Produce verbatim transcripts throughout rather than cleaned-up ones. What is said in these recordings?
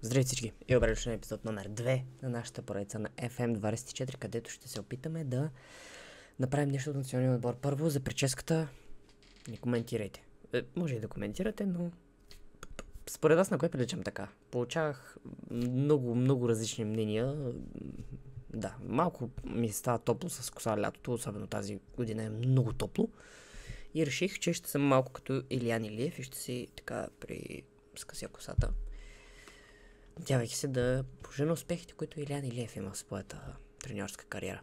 Здравейте всички и добре дошли на епизод номер две на нашата поредица на Еф Ем двадесет и четири, където ще се опитаме да направим нещо от националния отбор. Първо за прическата не коментирайте. Е, може и да коментирате, но според вас на кое приличам така? Получавах много, много различни мнения. Да, малко ми става топло с коса лятото, особено тази година е много топло. И реших, че ще съм малко като Илиян Илиев и ще си така при скъся косата. Надявайки се да пожена успехите, които Илиян Илиев има в своята треньорска кариера.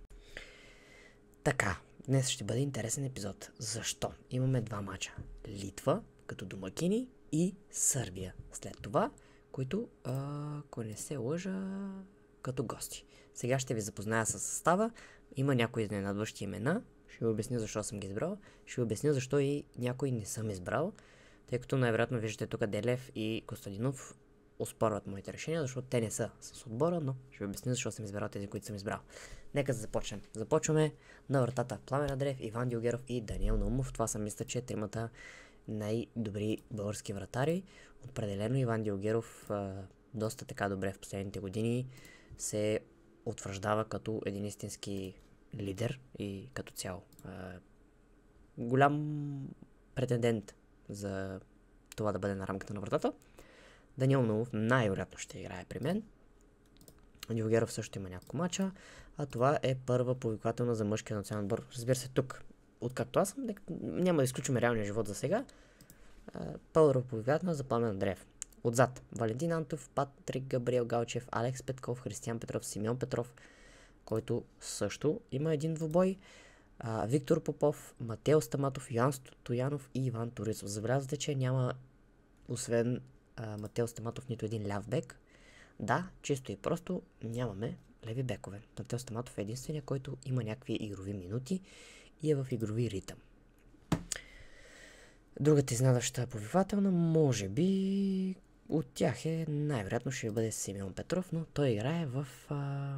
Така, днес ще бъде интересен епизод. Защо? Имаме два мача. Литва като домакини и Сърбия. След това, които, ако не се лъжа, като гости. Сега ще ви запозная с състава. Има някои изненадващи имена. Ще ви обясня защо съм ги избрал. Ще ви обясня защо и някои не съм избрал. Тъй като най-вероятно виждате тук Делев и Костадинов оспорват моите решения, защото те не са с отбора, но ще ви обясня защо съм избрал тези, които съм избрал. Нека да започнем. Започваме на вратата Пламен Андреев, Иван Дилгеров и Даниел Наумов. Това са, мисля, че тримата най-добри български вратари. Определено Иван Дилгеров а, доста така добре в последните години се утвърждава като един истински лидер и като цяло. А, голям претендент за това да бъде на рамката на вратата. Даниел Наумов най-вероятно ще играе при мен. Дилгеров също има няколко мача, а това е първа повиквателна за мъжкия национален отбор. Разбира се, тук, откакто аз съм, няма да изключваме реалния живот за сега. Първа повиквателна за Пламен Андреев. Отзад Валентин Антов, Патрик Габриел Галчев, Алекс Петков, Християн Петров, Симеон Петров, който също има един двубой. А, Виктор Попов, Матео Стаматов, Йоан Стоянов и Иван Турисов. Забелязвате, че няма освен а, Матео Стаматов нито един ляв бек. Да, чисто и просто нямаме леви бекове. Матео Стаматов е единствения, който има някакви игрови минути и е в игрови ритъм. Другата изненадваща повиквателна, може би от тях е най-вероятно ще бъде Симеон Петров, но той играе в а,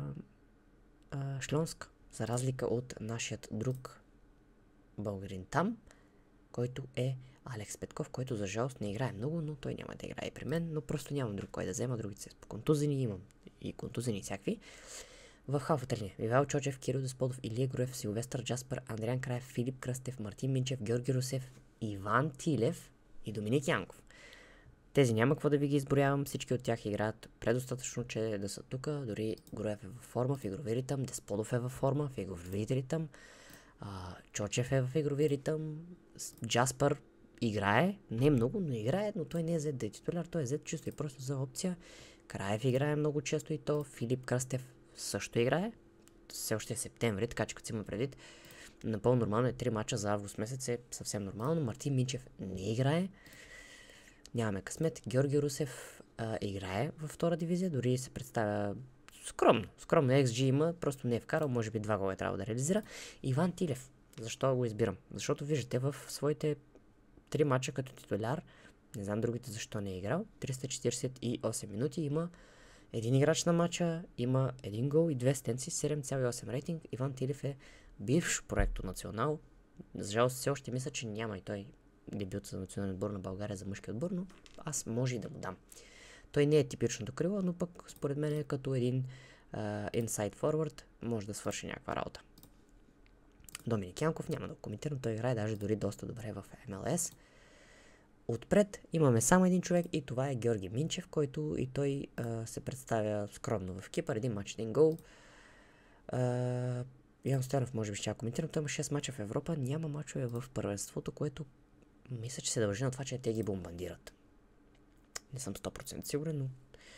а, Шльонск, за разлика от нашият друг българин там, който е Алекс Петков, който за жалост не играе много, но той няма да играе и при мен, но просто нямам друг кой да взема, другите са по контузени, имам и контузени и всякакви. В халфата линия Ивал Чочев, Кирил Десподов, Илия Груев, Силвестър Джаспър, Андриан Краев, Филип Кръстев, Мартин Минчев, Георги Русев, Иван Тилев и Доминик Янков. Тези няма какво да ви ги изброявам, всички от тях играят предостатъчно, че да са тук, дори Груев е във форма, в игрови ритъм, Десподов е във форма, в игрови ритъм, а, Чочев е в игрови ритъм, Джаспър играе, не много, но играе, но той не е зет да е титуляр, той е зет чисто и просто за опция. Краев играе много често и то, Филип Кръстев също играе, все още е септември, така че като си има предвид, напълно нормално е три мача за август месец, е съвсем нормално. Мартин Минчев не играе, нямаме късмет. Георги Русев а, играе във втора дивизия, дори се представя скромно, скромно Екс Джи има, просто не е вкарал, може би два гола е трябва да реализира. Иван Тилев, защо го избирам? Защото виждате в своите три мача като титуляр, не знам другите защо не е играл, триста четиридесет и осем минути, има един играч на мача, има един гол и две стенци, седем цяло и осем рейтинг. Иван Тилев е бивш проекто национал. За жалост все още мисля, че няма и той дебют за национален отбор на България за мъжки отбор, но аз може и да му дам. Той не е типичното крило, но пък според мен е като един uh, inside forward, може да свърши някаква работа. Доминик Янков няма да го коментирам, той играе даже дори доста добре в Ем Ел Ес. Отпред имаме само един човек и това е Георги Минчев, който и той uh, се представя скромно в Кипър, един мач, един гол. Uh, Ян Стоянов може би ще я коментирам, той има шест мача в Европа, няма мачове в първенството, което мисля, че се дължи на това, че те ги бомбандират. Не съм сто процента сигурен, но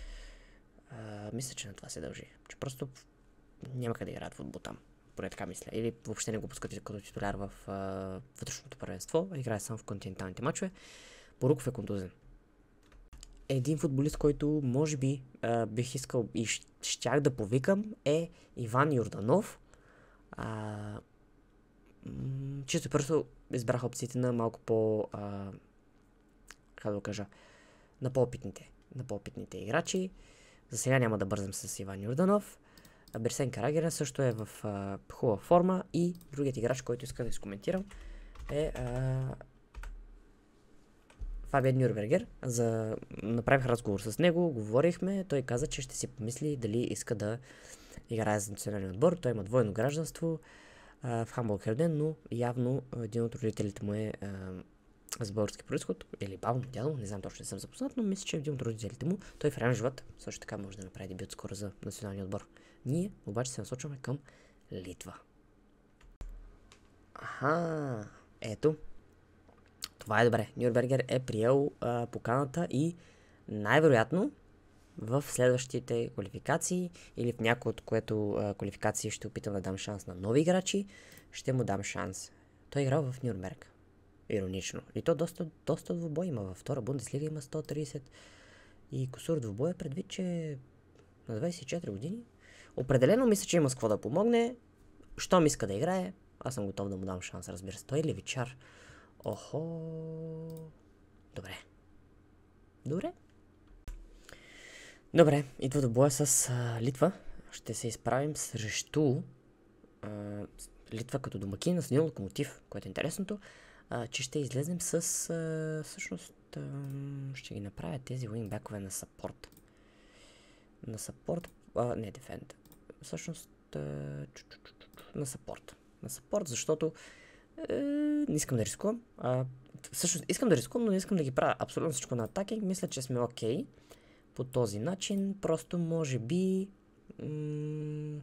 а, мисля, че на това се дължи. Че просто няма къде да играят футбол там. Поне така мисля. Или въобще не го пускат като титуляр в а, вътрешното първенство, а играе само в континенталните мачове. Поруков е контузен. Един футболист, който може би а, бих искал и щях да повикам, е Иван Йорданов. А, м- чисто просто избрах опциите на малко по... А, как да го кажа... на по-опитните, на по-опитните играчи. За сега няма да бързам с Иван Йорданов. Берсен Карагерен също е в а, хубава форма и другият играч, който иска да изкоментирам е а, Фабиан Нюрнбергер. За... Направих разговор с него, говорихме, той каза, че ще си помисли дали иска да играе за националния отбор. Той има двойно гражданство а, в Хамбург е роден, но явно един от родителите му е а, с български происход, или баба му, дядо му, не знам точно, не съм запознат, но мисля, че един от родителите му, той в реален живот също така може да направи дебют скоро за националния отбор. Ние обаче се насочваме към Литва. Аха, ето. Това е добре. Нюрнбергер е приел а, поканата и най-вероятно в следващите квалификации или в някои от което а, квалификации ще опитам да дам шанс на нови играчи, ще му дам шанс. Той е играл в Нюрнберг. Иронично. И то доста, доста двубой има. Във втора Бундеслига има сто тридесет и кусур двубоя, предвид, че на двадесет и четири години. Определено мисля, че има с какво да помогне. Щом иска да играе, аз съм готов да му дам шанс, разбира се. Той е левичар. Охо. Добре. Добре. Добре, идва до боя с а, Литва. Ще се изправим срещу а, Литва като домакин на Стадион Локомотив, което е интересното, а, че ще излезем с а, всъщност а, ще ги направя тези уингбекове на саппорт. На саппорт, а, не дефенд. Всъщност а, на саппорт. На саппорт, защото е, не искам да рискувам. А, всъщност искам да рискувам, но не искам да ги правя абсолютно всичко на атаки. Мисля, че сме окей. Okay. По този начин, просто може би м-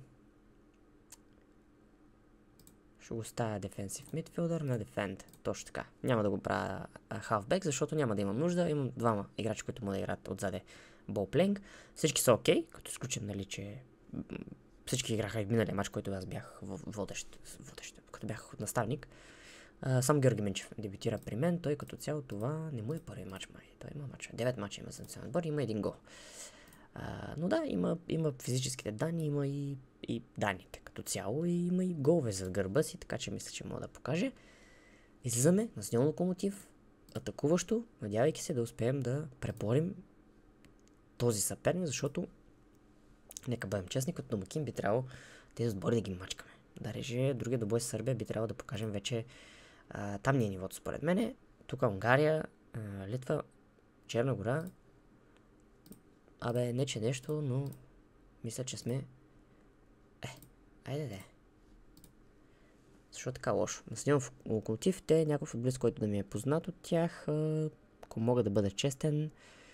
ще го ставя дефенсив мидфилдър на дефенд. Точно така. Няма да го правя халфбек, защото няма да имам нужда. Имам двама играчи, които могат да играят отзаде болплейнг. Всички са окей, okay, като изключим, нали, че всички играха и в миналия матч, който аз бях водещ, водещ като бях наставник. Uh, сам Георги Минчев дебютира при мен, той като цяло това не му е първи матч май. Той има матч. девет мача има за национален отбор, има един гол. Uh, но да, има, има физическите данни, има и, и данните като цяло и има и голове зад гърба си, така че мисля, че мога да покаже. Излизаме на Стадион Локомотив, атакуващо, надявайки се да успеем да преборим този съперник, защото нека бъдем честни, като домакин би трябвало тези отбори да ги мачкаме. Да реже другия добой с Сърбия би трябвало да покажем вече а, там ни е нивото според мене. Тук Унгария, а, Литва, Черна гора. Абе, не че нещо, но мисля, че сме... Е, айде де. Защо така лошо? На Стадион Локомотив, те някой футболист, който да ми е познат от тях, а, ако мога да бъда честен,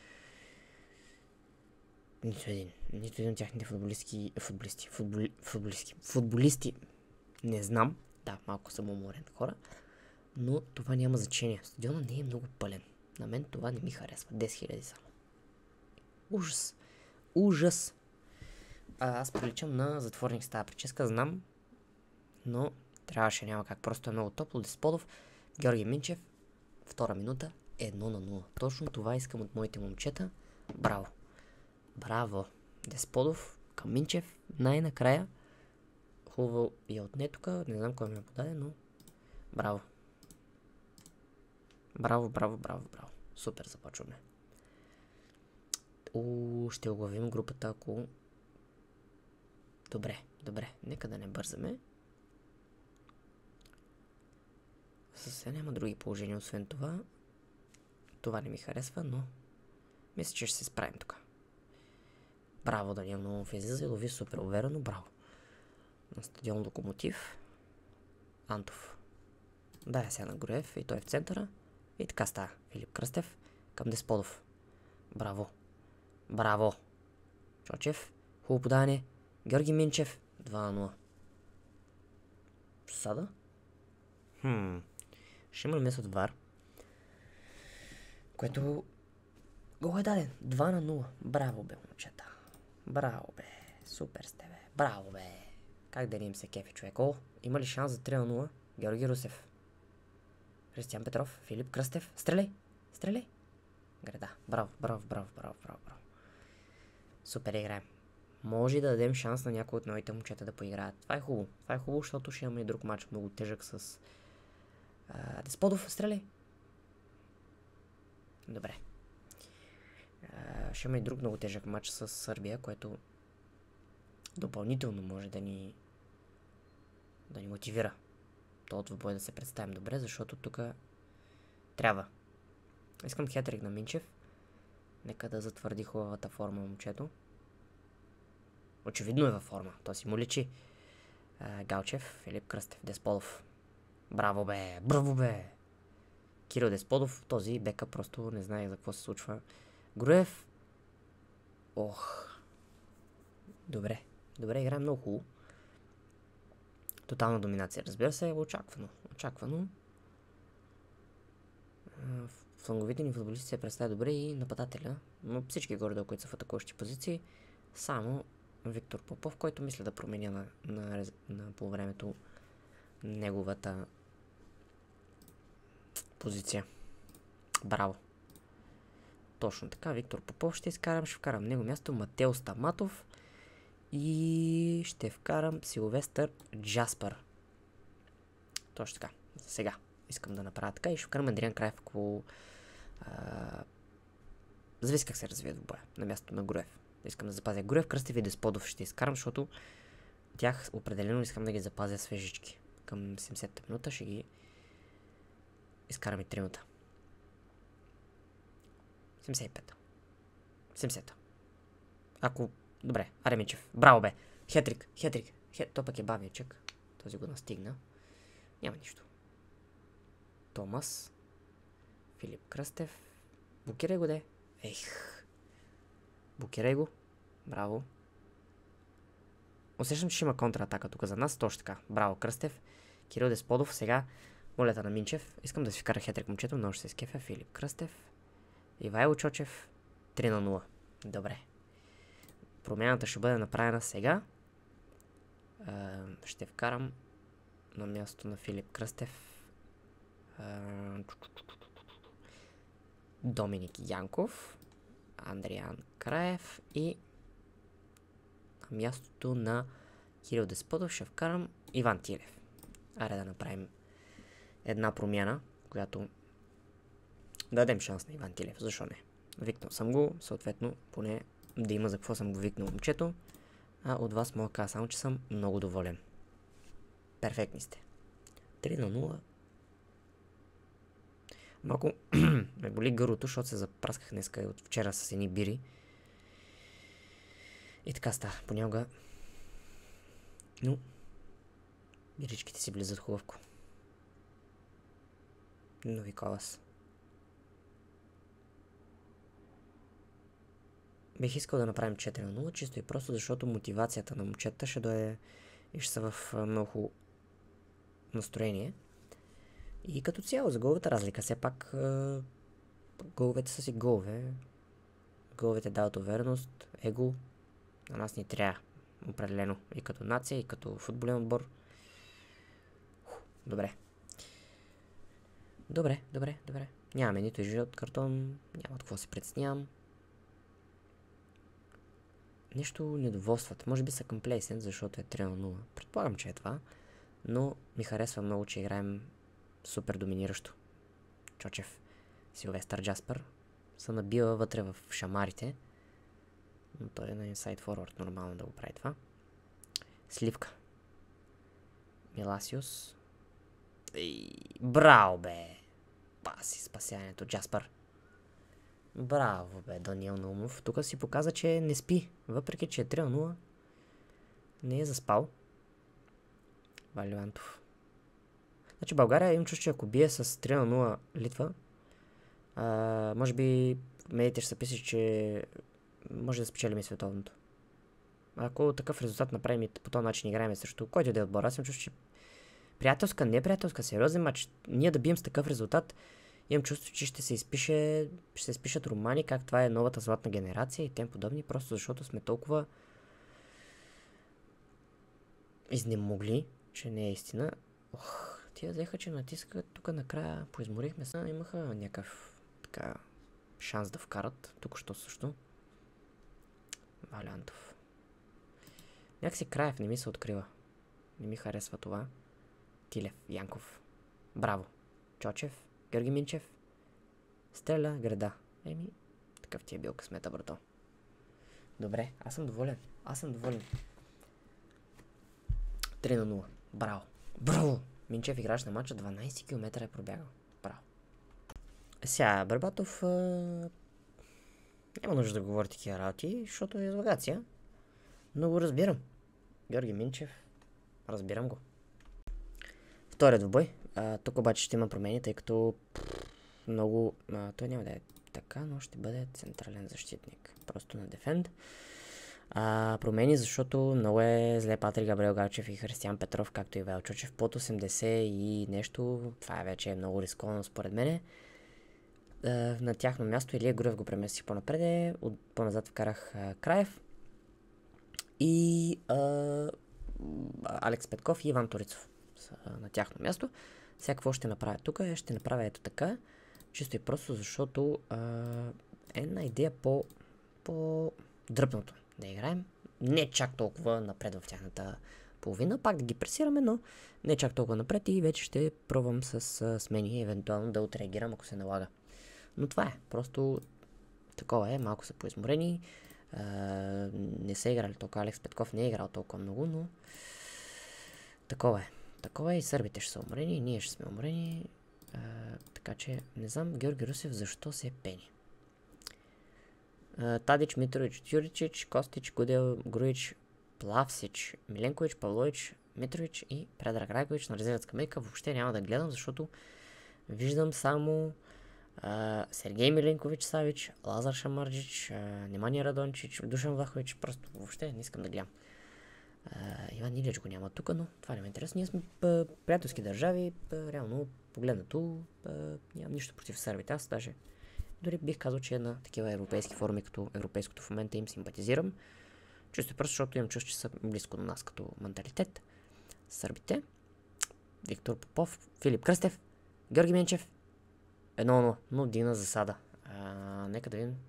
нито един. Нито един от тяхните футболистки, футболисти, футболи, футболистки, футболисти не знам. Да, малко съм уморен хора. Но това няма значение. Стадиона не е много пълен. На мен това не ми харесва. десет хиляди само. Ужас. Ужас. А, аз приличам на затворник с тази прическа, знам. Но трябваше, няма как. Просто е много топло. Десподов, Георги Минчев, втора минута, едно на нула. Точно това искам от моите момчета. Браво. Браво. Десподов към Минчев. Най-накрая. Хубаво я отне тук. Не знам кой ми я подаде, но браво. Браво, браво, браво, браво. Супер, започваме. Уу, ще оглавим групата, ако... Добре, добре. Нека да не бързаме. Съвсем няма други положения, освен това. Това не ми харесва, но мисля, че ще се справим тук. Браво, Даниел Наумов излиза и лови супер уверено. Браво. На Стадион Локомотив. Антов. Да, е сега на Груев и той е в центъра. И така става. Филип Кръстев към Десподов. Браво. Браво. Чочев. Хубаво подаване. Георги Минчев. два на нула. Сада. Хм. Ще има намес от ВАР. Което... Гол е даден. два на нула. Браво, бе, момчета. Браво, бе. Супер сте, бе. Браво, бе. Как да не им се кефи, човек? О, има ли шанс за три на нула? Георги Русев. Християн Петров. Филип Кръстев. Стреляй. Стреляй. Греда. Браво, браво, браво, браво, браво, браво. Супер играем. Може да дадем шанс на някои от новите момчета да поиграят. Това е хубаво. Това е хубаво, защото ще имаме и друг матч, много тежък с... А, Десподов, стреляй. Добре. А, ще има и друг много тежък матч с Сърбия, което допълнително може да ни да ни мотивира. То от двубой да се представим добре, защото тук трябва. Искам хетрик на Минчев. Нека да затвърди хубавата форма момчето. Очевидно е във форма. То си му личи. А, Галчев, Филип Кръстев, Десподов. Браво бе! Браво бе! Кирил Десподов, този бека просто не знае за какво се случва. Груев. Ох. Добре. Добре, играе много хубаво. Тотална доминация, разбира се, очаквано. Очаквано. Фланговите ни футболисти се представя добре и нападателя, но всички горе, които са в атакуващи позиции, само Виктор Попов, който мисля да променя на, на, на по времето неговата позиция. Браво! Точно така, Виктор Попов ще изкарам, ще вкарам него място Матео Стаматов и ще вкарам Силвестър Джаспър. Точно така, сега искам да направя така и ще вкарам Андриан Краев, ако а... зависи как се развие в боя на мястото на Груев. Искам да запазя Груев, Кръстев и Десподов ще изкарам, защото тях определено искам да ги запазя свежички. Към седемдесета минута ще ги изкарам и тримата. седемдесет и пета. седемдесета. Ако... Добре, аре Минчев. Браво бе! Хетрик, хетрик. Хет... То пък е бавничък. Този го настигна. Няма нищо. Томас. Филип Кръстев. Блокирай го де. Ех. Блокирай го. Браво. Усещам, че ще има контратака тук за нас. Точно така. Браво, Кръстев. Кирил Десподов. Сега молята на Минчев. Искам да си вкара хетрик момчето, но ще се изкефя. Филип Кръстев. Ивайло Чочев. три на нула. Добре. Промяната ще бъде направена сега. А, ще вкарам на място на Филип Кръстев а, Доминик Янков, Андриан Краев и на мястото на Кирил Десподов ще вкарам Иван Тилев. Аре да направим една промяна, която да дадем шанс на Иван Тилев. Защо не? Викнал съм го, съответно, поне да има за какво съм го викнал момчето. А от вас мога да кажа само, че съм много доволен. Перфектни сте. три на нула. Малко ме боли гърлото, защото се запрасках днеска от вчера с едни бири. И така става. Понякога. Но биричките си влизат хубавко. Нови колас. Бих искал да направим четири на нула, чисто и просто, защото мотивацията на момчета ще дойде и ще са в много настроение. И като цяло за головата разлика, все пак е, головете са си голове. Головете дават увереност, его. На нас ни трябва определено и като нация, и като футболен отбор. Добре. Добре, добре, добре. Нямаме нито и жълт картон, няма от какво се притеснявам. Нещо недоволстват. Може би са комплейсен, защото е три на нула. Предполагам, че е това. Но ми харесва много, че играем супер доминиращо. Чочев, Силвестър Джаспър са набива вътре в шамарите. Но той е на инсайд форвард. Нормално да го прави това. Сливка. Миласиус. И... Браво, бе! Паси спасяването. Джаспър. Браво, бе, Даниел Наумов. Тук си показа, че не спи. Въпреки, че е три на нула. Не е заспал. Валио Антов. Значи България им чуш, че ако бие с три на нула Литва, а, може би медиите ще са писи, че може да спечелим и световното. Ако такъв резултат направим и по този начин играем срещу който да е отбор, аз им чуш, че приятелска, не приятелска, сериозен матч, ние да бием с такъв резултат, имам чувство, че ще се изпише, ще се изпишат романи, как това е новата златна генерация и тем подобни, просто защото сме толкова изнемогли, че не е истина. Ох, тия взеха, че натискат тук накрая, поизморихме се, имаха някакъв така шанс да вкарат, тук що също. Валянтов. Някакси Краев не ми се открива. Не ми харесва това. Тилев, Янков. Браво. Чочев, Георги Минчев. Стреля, града. Еми, такъв ти е бил късмета, брато. Добре, аз съм доволен. Аз съм доволен. три на нула. Браво. Браво! Минчев играч на матча дванайсет километра е пробягал. Браво. Сега, Барбатов а... няма нужда да говори такива работи, защото е излагация. Но го разбирам. Георги Минчев, разбирам го. Вторият двубой. А, тук обаче ще има промени, тъй като много... А, той няма да е така, но ще бъде централен защитник. Просто на дефенд. А, промени, защото много е зле Патрик Габриел Галчев и Християн Петров, както и Вел Чучев. Под осемдесет и нещо. Това е вече много рисковано според мене. А, на тяхно място Илия Груев го преместих по-напред. От по-назад вкарах а, Краев. И а, Алекс Петков и Иван Торицов са на тяхно място. Сега какво ще направя тук? Ще направя ето така. Чисто и просто, защото а, е една идея по, по дръпното да играем. Не чак толкова напред в тяхната половина. Пак да ги пресираме, но не чак толкова напред и вече ще пробвам с а, смени, евентуално да отреагирам, ако се налага. Но това е. Просто такова е. Малко са поизморени. Uh, не са играли толкова. Алекс Петков не е играл толкова много, но такова е. Такова е и сърбите ще са уморени, и ние ще сме уморени. Uh, така че не знам Георги Русев защо се пени. Uh, Тадич, Митрович, Тюричич, Костич, Гудел, Груич, Плавсич, Миленкович, Павлович, Митрович и Предраг Райкович на резервна скамейка. Въобще няма да гледам, защото виждам само Uh, Сергей Миленкович Савич, Лазар Шамарджич, uh, Немания Радончич, Душан Влахович, просто въобще не искам да гледам. Uh, Иван Илич го няма тук, но това не ме интересно. Ние сме uh, приятелски държави, uh, реално погледнато uh, нямам нищо против сърбите. Аз даже дори бих казал, че на такива европейски форуми, като европейското в момента им симпатизирам. Чисто просто, защото имам чувство, че са близко до нас като менталитет. Сърбите, Виктор Попов, Филип Кръстев, Георги Менчев. Едно, но, но дигна засада. А, нека да видим.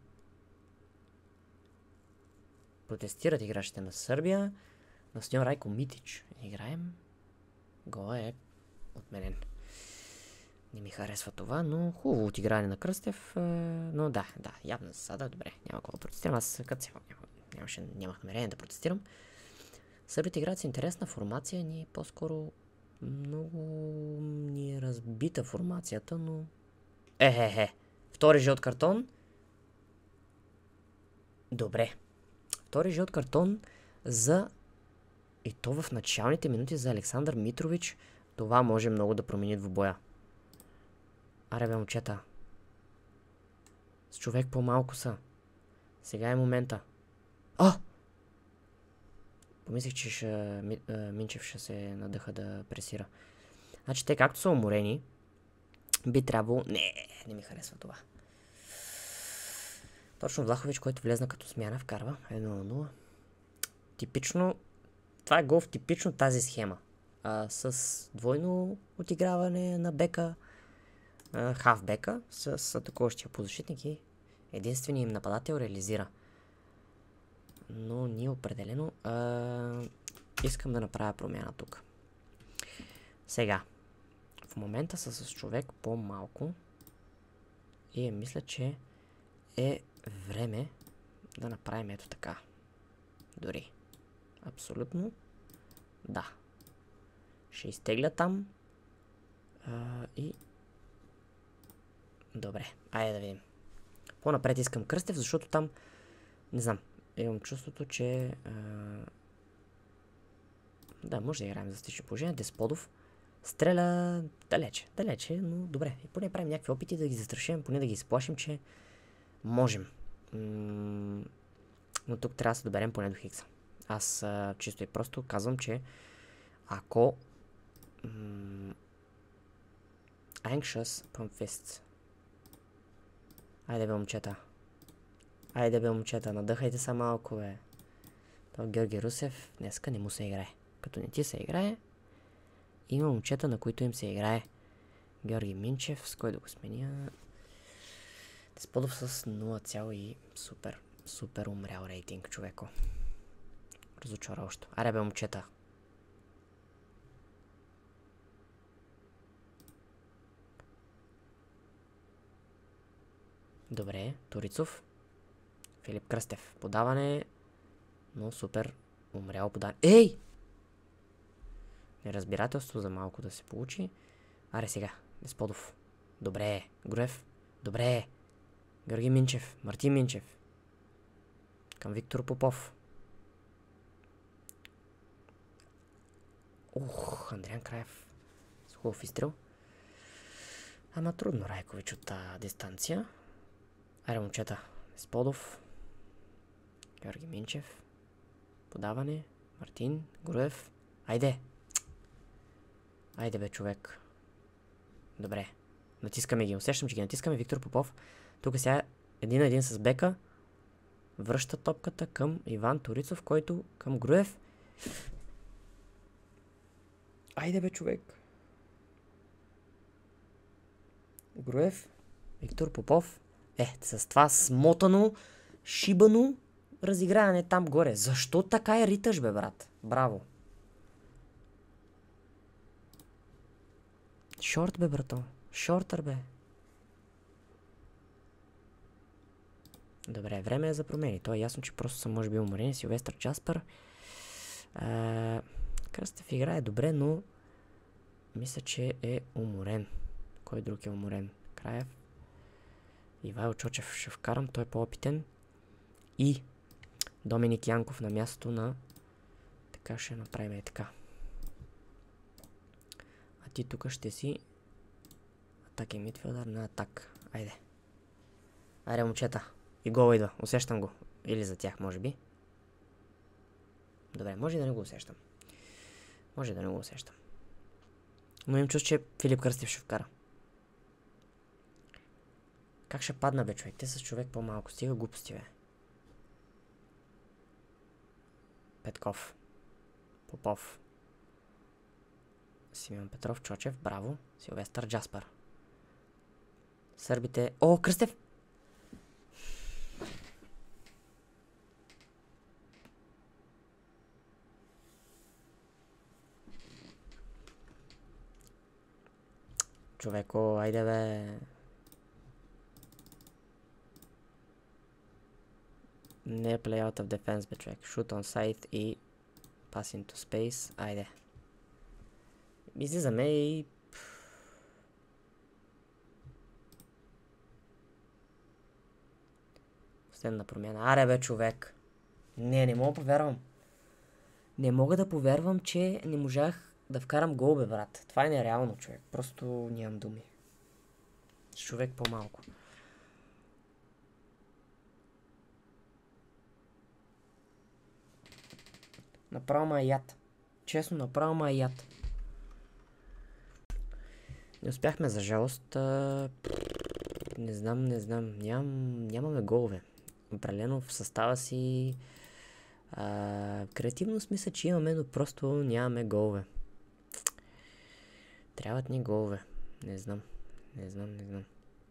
Протестират играчите на Сърбия. Настоян Райко Митич. Играем. Гола е отменен. Не ми харесва това, но хубаво отигране на Кръстев. А, но да, да, явна засада. Добре, няма какво да протестирам. Аз като цяло нямаше, нямах намерение да протестирам. Сърбите играят с интересна формация. Ни по-скоро много ни е разбита формацията, но Ехе-хе. Втори жълт картон. Добре. Втори жълт картон за... И то в началните минути за Александър Митрович. Това може много да промени двубоя. Аре бе, момчета. С човек по-малко са. Сега е момента. А! Помислих, че ще... Минчев ще се надъха да пресира. Значи те както са уморени, би трябвало... Не, не ми харесва това. Точно Влахович, който влезна като смяна, вкарва едно на нула. Типично... Това е гол в типично тази схема. А, с двойно отиграване на бека, а, хавбека, с, с атакуващия полузащитник и единственият им нападател реализира. Но ние определено а, искам да направя промяна тук. Сега. В момента са с човек по-малко и мисля, че е време да направим ето така. Дори. Абсолютно. Да. Ще изтегля там. А, и... Добре. Айде да видим. По-напред искам Кръстев, защото там... Не знам. Имам чувството, че... А... Да, може да играем за стични положения. Десподов стреля далече, далече, но добре. И поне правим някакви опити да ги застрашим, поне да ги изплашим, че можем. М- но тук трябва да се доберем поне до Хикса. Аз а, чисто и просто казвам, че ако м- Anxious Pump Айде бе, момчета. Айде бе, момчета, надъхайте са малко, бе. То Георги Русев днеска не му се играе. Като не ти се играе, има момчета, на които им се играе. Георги Минчев, с кой да го сменя. Десподов с нула цяло и супер, супер умрял рейтинг, човеко. Разочароващо. Аре бе, момчета. Добре, Торицов. Филип Кръстев. Подаване. Но супер умрял подаване. Ей! Неразбирателство за малко да се получи. Аре сега. Десподов. Добре. Груев. Добре. Георги Минчев. Мартин Минчев. Към Виктор Попов. Ух, Андриан Краев. С хубав изстрел. Ама трудно Райкович от тази дистанция. Айде, момчета. Сподов. Георги Минчев. Подаване. Мартин. Груев. Айде. Айде бе, човек. Добре. Натискаме ги. Усещам, че ги натискаме. Виктор Попов. Тук сега един на един с Бека. Връща топката към Иван Торицов, който към Груев. Айде бе, човек. Груев. Виктор Попов. Е, с това смотано, шибано разиграване там горе. Защо така я риташ, бе, брат? Браво. Шорт, бе, брато. Шортър, бе. Добре, време е за промени. То е ясно, че просто съм може би уморен. Силвестър Джаспър. А, Кръстев играе добре, но мисля, че е уморен. Кой друг е уморен? Краев. Ивайло Чочев ще вкарам. Той е по-опитен. И Доминик Янков на мястото на... Така ще направим и така. А ти тук ще си атак и мидфилдър на атак. Айде. Айде, момчета. И гол идва. Усещам го. Или за тях, може би. Добре, може и да не го усещам. Може и да не го усещам. Но им чувствам, че Филип Кръстев ще вкара. Как ще падна, бе, човек? Те с човек по-малко. Стига глупости, бе. Петков. Попов. Симеон Петров, Чочев, браво. Силвестър Джаспър. Сърбите... О, Кръстев! Човеко, айде бе. Не е play out of defense, бе, човек. Shoot on side и pass into space. Айде. Излизаме и... Последна промяна. Аре, бе, човек. Не, не мога да повярвам. Не мога да повярвам, че не можах да вкарам гол, бе, брат. Това е нереално, човек. Просто нямам думи. С човек по-малко. Направо ма е яд. Честно, направо ма е яд. Не успяхме, за жалост. А... Не знам, не знам. Ням, нямаме голове. Определено в състава си... А... Креативност мисля, че имаме, но просто нямаме голове. Трябват ни голове. Не знам. Не знам, не знам.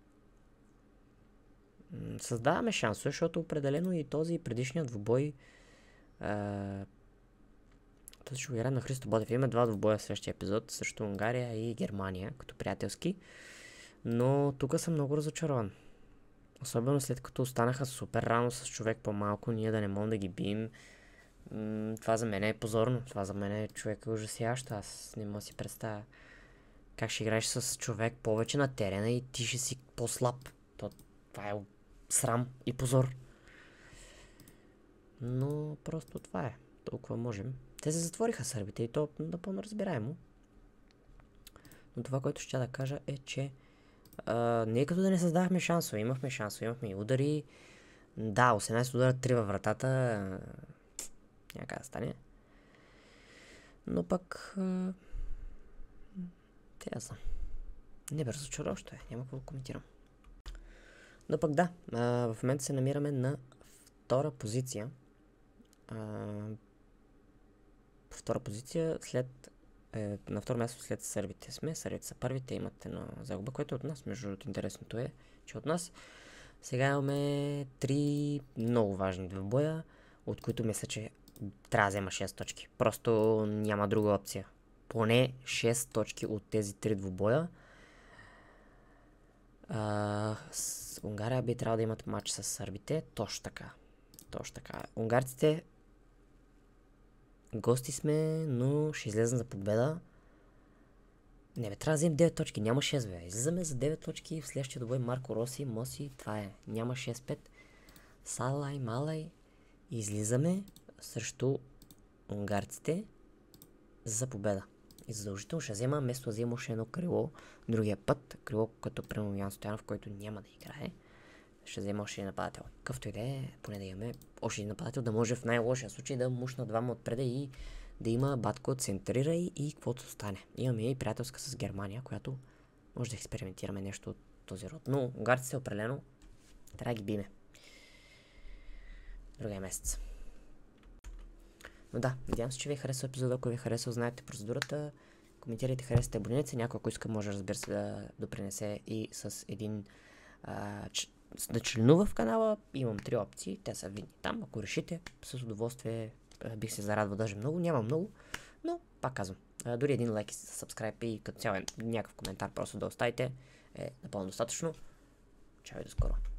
Създаваме шансове, защото определено и този предишният двубой... А... Този ще го играем на Христо Ботев. Има два двубоя в следващия епизод, също Унгария и Германия, като приятелски. Но тук съм много разочарован. Особено след като останаха супер рано с човек по-малко, ние да не можем да ги бием. М- това за мен е позорно. Това за мен е човек ужасящо. Аз не мога да си представя как ще играеш с човек повече на терена и ти ще си по-слаб. То, това е срам и позор. Но просто това е. Толкова можем. Те се затвориха сърбите и то напълно разбираемо. Но това, което ще да кажа е, че а, не е като да не създавахме шансове. Имахме шансове, имахме и удари. Да, осемнайсет удара, три във вратата. Няма как да стане. Но пък... А... Те я знам. Не бе, разочароващо е. Няма какво да коментирам. Но пък да, а, в момента се намираме на втора позиция. А, втора позиция след е, на второ място след сърбите сме. Сърбите са първите, имат едно загуба, което е от нас. Между другото, интересното е, че от нас сега имаме три много важни двубоя, от които мисля, че трябва да взема шест точки. Просто няма друга опция. Поне шест точки от тези три двубоя. А, с Унгария би трябвало да имат матч с сърбите. Точно така. Точно така. Унгарците гости сме, но ще излезем за победа. Не бе, трябва да вземем девет точки, няма шест бе. Излизаме за девет точки в следващия добой Марко Роси, Моси, това е. Няма шест пет. Салай, малай. Излизаме срещу унгарците за победа. И задължително ще взема, вместо да взема още едно крило, другия път, крило като примерно Ян Стоянов, който няма да играе, ще взема още един нападател. Къвто и да е, поне да имаме още един нападател, да може в най-лошия случай да мушна двама отпреда и да има Батко центрира и, и каквото стане. Имаме и приятелска с Германия, която може да експериментираме нещо от този род. Но унгарците определено трябва да ги биме. Другия месец. Но да, надявам се, че ви е харесал епизода. Ако ви е харесал, знаете процедурата. Коментирайте, харесате, абонирайте се. Някой, ако иска, може, разбира се, да допринесе и с един а, ч... да членува в канала. Имам три опции. Те са видни там. Ако решите, с удоволствие бих се зарадвал даже много. Няма много, но пак казвам. А, дори един лайк и subscribe и като цяло някакъв коментар просто да оставите е напълно достатъчно. Чао и до скоро.